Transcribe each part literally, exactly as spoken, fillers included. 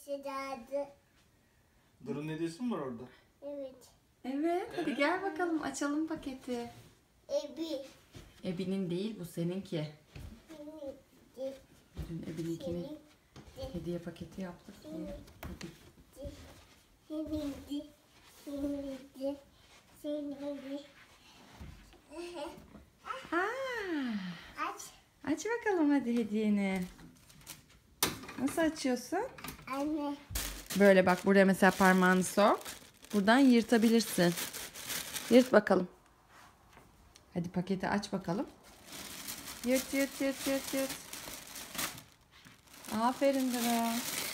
Sıcağıdı. Duru'nun hediyesi mi var orada? Evet. Evet, hadi gel bakalım açalım paketi. Ebi. Ebi'nin değil, bu seninki. Seninki. Dün Ebi'ninkini Seninki. hediye paketi yaptık diye. Hadi. Seninki. Seninki. Seninki. Ha, Aç. aç bakalım hadi hediyeni. Nasıl açıyorsun? Anne. Böyle bak, buraya mesela parmağını sok. Buradan yırtabilirsin. Yırt bakalım. Hadi paketi aç bakalım. Yırt yırt yırt yırt yırt. Aferin Duru.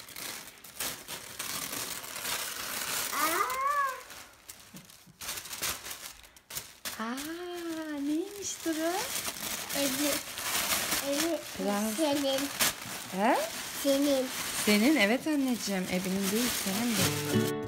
Aa. Aa, neymiş Duru? Ebi. Ebi. Biraz- Senin. He? Senin. Senin, evet anneciğim. Evinin değil, senin de.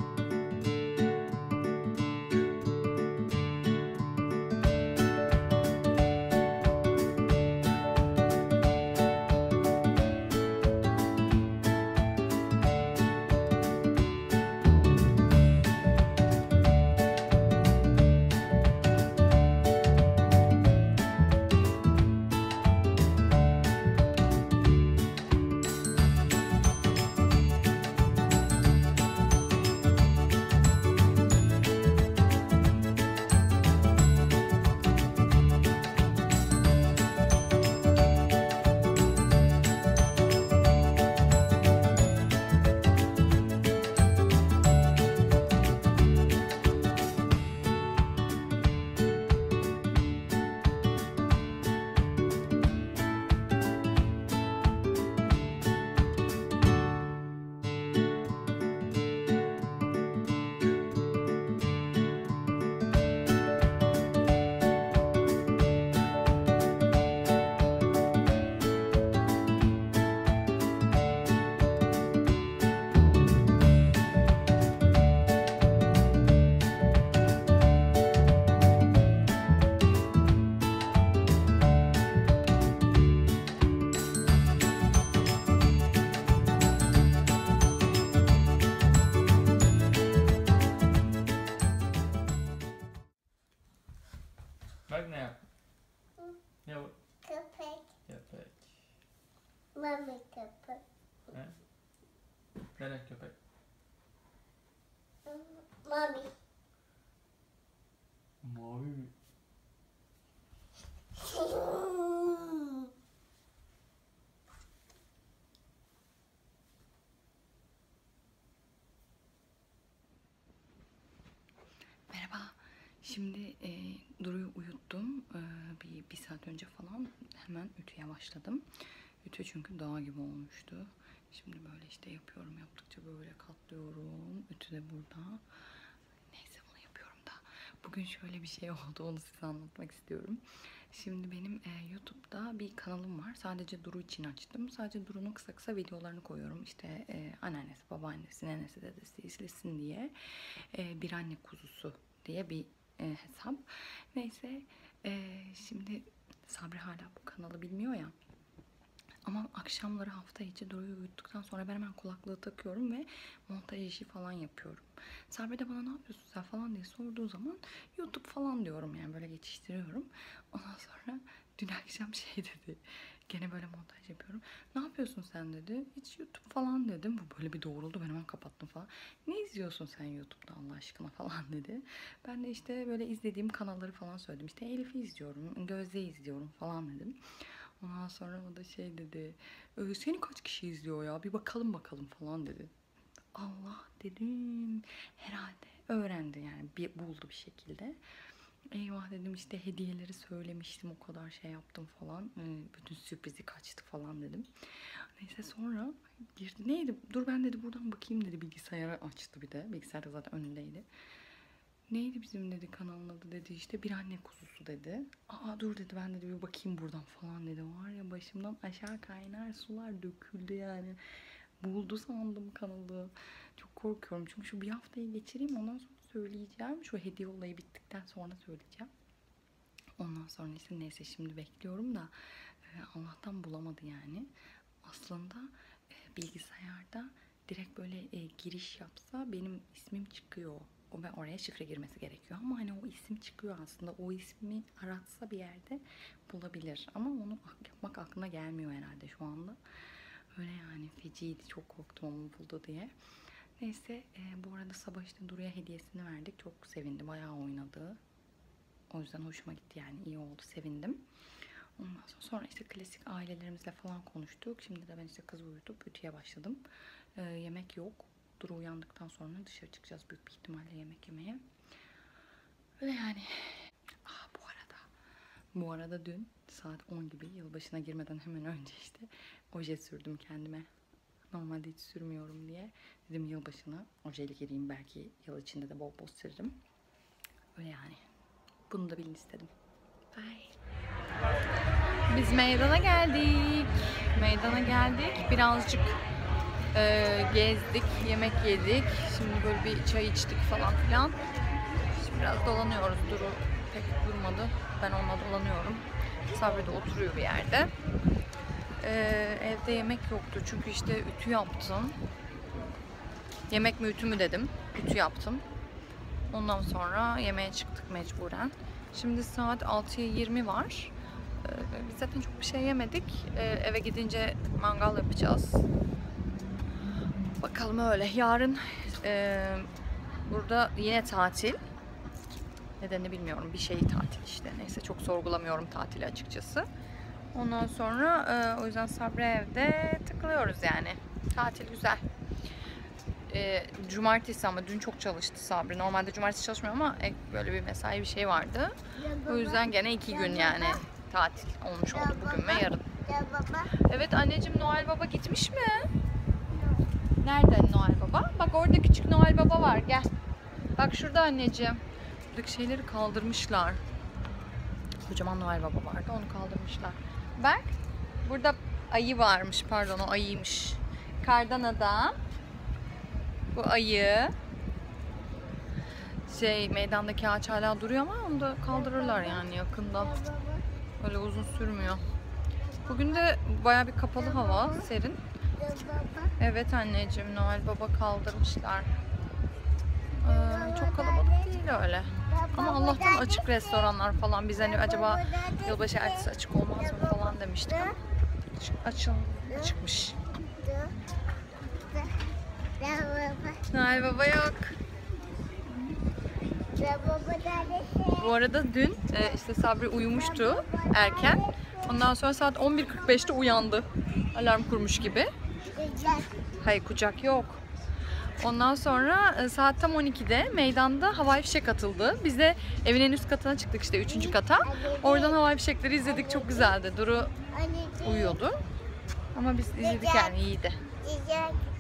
Bak ne yap? Ne bu? Köpek. Köpek. Mami köpek. He? Nereye köpek? Mami. Mavi mi? Merhaba. Şimdi e, Duru'yu uyuttum. E, bir, bir saat önce falan hemen ütüye başladım. Ütü çünkü dağ gibi olmuştu. Şimdi böyle işte yapıyorum. Yaptıkça böyle katlıyorum. Ütü de burada. Neyse, bunu yapıyorum da. Bugün şöyle bir şey oldu. Onu size anlatmak istiyorum. Şimdi benim e, YouTube'da bir kanalım var. Sadece Duru için açtım. Sadece Duru'nun kısa kısa videolarını koyuyorum. İşte e, anneannesi, babaannesi, nenesi, dedesi izlesin diye. E, bir anne kuzusu diye bir e, hesap. Neyse, e, şimdi Sabri hala bu kanalı bilmiyor ya. Ama akşamları hafta içi Duru'yu uyuttuktan sonra ben hemen kulaklığı takıyorum ve montaj işi falan yapıyorum. Sabri de bana ne yapıyorsun sen falan diye sorduğu zaman YouTube falan diyorum, yani böyle geçiştiriyorum. Ondan sonra dün akşam şey dedi. Gene böyle montaj yapıyorum. Ne yapıyorsun sen dedi. Hiç YouTube falan dedim. Bu böyle bir doğruldu. Ben hemen kapattım falan. Ne izliyorsun sen YouTube'da Allah aşkına falan dedi. Ben de işte böyle izlediğim kanalları falan söyledim. İşte Elif'i izliyorum, Gözde izliyorum falan dedim. Ondan sonra o da şey dedi. "Ee, seni kaç kişi izliyor ya? Bir bakalım bakalım falan dedi. Allah dedim. Herhalde öğrendi yani, bir buldu bir şekilde. Eyvah dedim, işte hediyeleri söylemiştim, o kadar şey yaptım falan. Ee, bütün sürprizi kaçtı falan dedim. Neyse sonra girdi. Neydi? Dur ben dedi buradan bakayım dedi. Bilgisayarı açtı bir de. Bilgisayar da zaten önündeydi. Neydi bizim dedi kanalın adı dedi, işte bir anne kuzusu dedi. Aa dur dedi, ben dedi bir bakayım buradan falan dedi. Var ya, başımdan aşağı kaynar sular döküldü yani. Buldu sandım kanalı. Çok korkuyorum çünkü şu bir haftayı geçireyim, ondan sonra söyleyeceğim. Şu hediye olayı bittikten sonra söyleyeceğim. Ondan sonra işte neyse şimdi bekliyorum da e, Allah'tan bulamadı yani. Aslında e, bilgisayarda direkt böyle e, giriş yapsa benim ismim çıkıyor. O ve oraya şifre girmesi gerekiyor. Ama hani o isim çıkıyor aslında. O ismi aratsa bir yerde bulabilir. Ama onu yapmak aklına gelmiyor herhalde şu anda. Öyle yani feciydi. Çok korktum onu buldu diye. Neyse e, bu arada sabah işte Duru'ya hediyesini verdik. Çok sevindi. Bayağı oynadı. O yüzden hoşuma gitti yani. İyi oldu. Sevindim. Ondan sonra, sonra işte klasik ailelerimizle falan konuştuk. Şimdi de ben işte kızı uyutup ütüye başladım. Ee, yemek yok. Duru uyandıktan sonra dışarı çıkacağız büyük bir ihtimalle yemek yemeye. Öyle yani. Ah bu arada. Bu arada dün saat on gibi yılbaşına girmeden hemen önce işte oje sürdüm kendime. Normalde hiç sürmüyorum diye. Dedim yılbaşına ojeyle gireyim, belki yıl içinde de bol bol sürerim. Öyle yani. Bunu da bilin istedim. Bye. Biz meydana geldik. Meydana geldik. Birazcık e, gezdik, yemek yedik. Şimdi böyle bir çay içtik falan filan. Şimdi biraz dolanıyoruz. Duru pek durmadı. Ben onunla dolanıyorum. Sabri de oturuyor bir yerde. E, evde yemek yoktu çünkü işte ütü yaptım. Yemek mi ütü mü dedim. Ütü yaptım. Ondan sonra yemeğe çıktık mecburen. Şimdi saat altıya yirmi var. Ee, biz zaten çok bir şey yemedik. Ee, eve gidince mangal yapacağız. Bakalım öyle. Yarın e, burada yine tatil. Nedenini bilmiyorum. Bir şey tatil işte. Neyse çok sorgulamıyorum tatili açıkçası. Ondan sonra e, o yüzden Sabri evde takılıyoruz yani. Tatil güzel. E, cumartesi ama dün çok çalıştı Sabri. Normalde cumartesi çalışmıyor ama ek böyle bir mesai bir şey vardı. O yüzden gene iki gün yani tatil olmuş oldu bugün ve yarın. Evet anneciğim, Noel Baba gitmiş mi? Nerede Noel Baba? Bak orada küçük Noel Baba var, gel. Bak şurada anneciğim. Buradaki şeyleri kaldırmışlar. Kocaman Noel Baba vardı, onu kaldırmışlar. Bak burada ayı varmış, pardon o ayıymış. Kardan adam. Bu ayı. Şey meydandaki ağaç hala duruyor ama onu da kaldırırlar yani yakında. Öyle uzun sürmüyor. Bugün de bayağı bir kapalı hava, serin. Evet anneciğim, Noel Baba kaldırmışlar. Ee, çok kalabalık değil öyle. Ama Allah'tan açık restoranlar falan. Biz hani acaba yılbaşı ertesi açık olmaz mı falan demiştik ama açıl, açıkmış. Noel Baba yok. Bu arada dün e, işte Sabri uyumuştu erken. Ondan sonra saat on bir kırk beşte uyandı. Alarm kurmuş gibi. Hayır, kucak yok. Ondan sonra e, saat tam on ikide meydanda havai fişek atıldı. Biz de evin en üst katına çıktık işte üçüncü kata. Oradan havai fişekleri izledik, çok güzeldi. Duru uyuyordu. Ama biz izledik yani, iyiydi.